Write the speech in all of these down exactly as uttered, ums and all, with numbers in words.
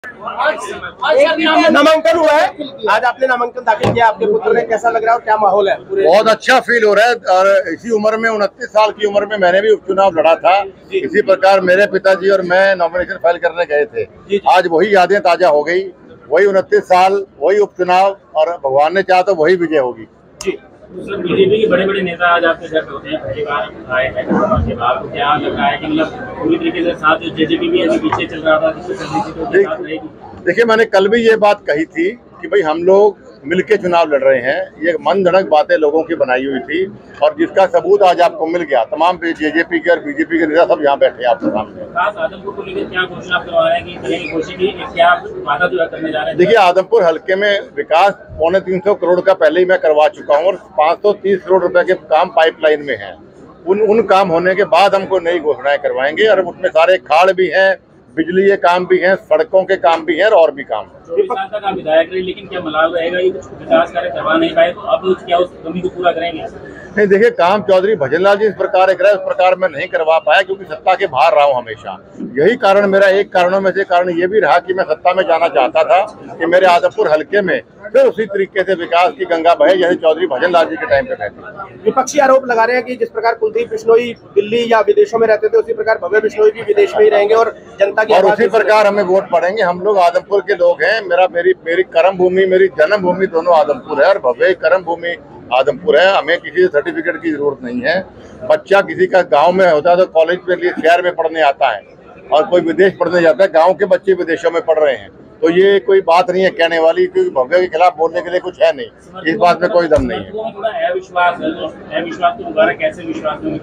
नामांकन हुआ है, आज आपने नामांकन दाखिल किया, आपके पुत्र ने, कैसा लग रहा है और क्या माहौल है? बहुत अच्छा फील हो रहा है। और इसी उम्र में, उनतीस साल की उम्र में मैंने भी उपचुनाव लड़ा था। इसी प्रकार मेरे पिताजी और मैं नॉमिनेशन फाइल करने गए थे। आज वही यादें ताजा हो गई, वही उनतीस साल, वही उपचुनाव, और भगवान ने चाहा तो वही विजय होगी। बीजेपी के बड़े बड़े नेता आज आपके घर होते हैं, पहली बार आए हैं के बाद, तो क्या लग रहा है कि मतलब पूरी तरीके से साथ जो जेजेपी भी अभी पीछे चल रहा था, देखिए मैंने कल भी ये बात कही थी कि भाई हम लोग मिलके चुनाव लड़ रहे हैं। ये मन धड़क बातें लोगों की बनाई हुई थी, और जिसका सबूत आज आपको मिल गया। तमाम जेजेपी के और बीजेपी के नेता सब यहाँ बैठे हैं आपके सामने। आदमपुर को लेकर क्या घोषणा करवा रहे हैं कि कोशिश की क्या वादा जो करने जा रहे हैं? देखिए आदमपुर हल्के में विकास पौने तीन सौ करोड़ का पहले ही मैं करवा चुका हूँ, और पाँच सौ तीस करोड़ रुपए के काम पाइपलाइन में हैं। उन उन काम होने के बाद हमको नई घोषणाएं करवाएंगे, और उसमें सारे खाड़ भी हैं, बिजली के काम भी हैं, सड़कों के काम भी हैं, और भी काम है। चौबीस साल तक आप विधायक रहे, लेकिन क्या मलाल रहेगा ये कुछ विकास कार्य करवा नहीं पाए, तो अब क्या उस कमी को पूरा करेंगे? नहीं, देखिए काम चौधरी भजनलाल जी इस प्रकार एक रहे, उस प्रकार मैं नहीं करवा पाया, क्योंकि सत्ता के बाहर रहा हूँ हमेशा। यही कारण, मेरा एक कारणों में से कारण ये भी रहा कि मैं सत्ता में जाना चाहता था कि मेरे आदमपुर हल्के में फिर उसी तरीके से विकास की गंगा बहे जैसे चौधरी भजनलाल जी के टाइम पे बहती। विपक्षी आरोप लगा रहे हैं कि जिस प्रकार कुलदीप बिश्नोई दिल्ली या विदेशों में रहते थे, उसी प्रकार भव्य बिश्नोई भी विदेश में ही रहेंगे और जनता की, और उसी प्रकार हमें वोट पड़ेंगे। हम लोग आदमपुर के लोग हैं। मेरा मेरी मेरी कर्म भूमि, मेरी जन्म भूमि दोनों आदमपुर है, और भव्य कर्म भूमि आदमपुर है। हमें किसी सर्टिफिकेट की जरूरत नहीं है। बच्चा किसी का गांव में होता है तो कॉलेज के लिए शहर में पढ़ने आता है, और कोई विदेश पढ़ने जाता है। गांव के बच्चे विदेशों में पढ़ रहे हैं, तो ये कोई बात नहीं है कहने वाली, क्योंकि भव्य के खिलाफ बोलने के लिए कुछ है नहीं, इस बात में कोई दम नहीं है। अविश्वास है, अविश्वास को दोबारा कैसे विश्वास में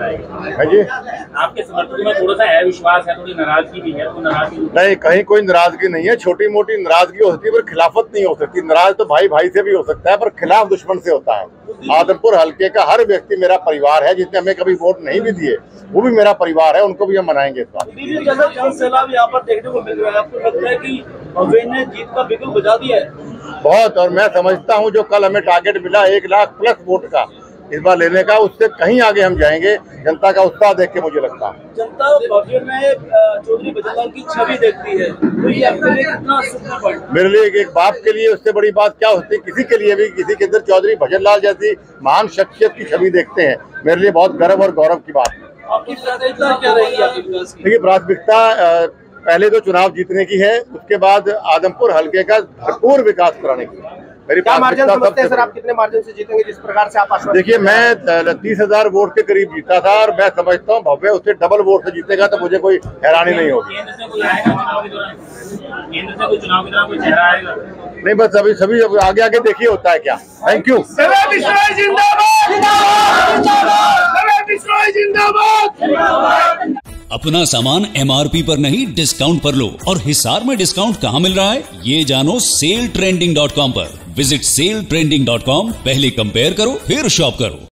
है जी? आपके समर्थकों में थोड़ा सा अविश्वास है, थोड़ी नाराजगी भी है, तो नाराजगी नहीं, कहीं कोई नाराजगी नहीं है। छोटी मोटी नाराजगी हो सकती है, पर खिलाफत नहीं हो सकती। नाराज तो भाई भाई से भी हो सकता है, पर खिलाफ दुश्मन से होता है। आदमपुर हल्के का हर व्यक्ति मेरा परिवार है। जिसने हमें कभी वोट नहीं भी दिए वो भी मेरा परिवार है, उनको भी हम मनाएंगे इस बार। जनसैलाब यहाँ पर देखने को मिल रहा है, आपको लगता है कि भव्य ने जीत का बिगुल बजा दिया है? बहुत, और मैं समझता हूँ जो कल हमें टारगेट मिला एक लाख प्लस वोट का इस बार लेने का, उससे कहीं आगे हम जाएंगे। जनता का उत्साह देख के मुझे लगता है जनता भव्य में चौधरी भजनलाल की छवि देखती है, तो ये आपके लिए कितना सुखद? मेरे लिए एक बाप के लिए उससे बड़ी बात क्या होती है? किसी के लिए भी, किसी के अंदर चौधरी भजनलाल जैसी महान शख्सियत की छवि देखते हैं, मेरे लिए बहुत गर्व और गौरव की बात है। आपकी प्राथमिकता क्या रहेगी आपके विकास की? देखिए प्राथमिकता पहले तो चुनाव जीतने की है, उसके बाद आदमपुर हल्के का भरपूर विकास कराने की। मेरी मार्जिन समझते हैं सर, आप कितने मार्जिन से जीतेंगे जिस प्रकार से आप आश्वस्त? देखिए मैं तीस हजार वोट के करीब जीता था, और मैं समझता हूँ भव्य उससे डबल वोट से जीतेगा, तो मुझे कोई हैरानी नहीं होगी। नहीं, बस अभी सभी आगे आगे देखिए होता है क्या। Thank you. अपना सामान एमआरपी पर नहीं डिस्काउंट पर लो, और हिसार में डिस्काउंट कहाँ मिल रहा है ये जानो सेल ट्रेंडिंग डॉट कॉम पर। Visit sale trending dot com, पहले कंपेयर करो फिर शॉप करो।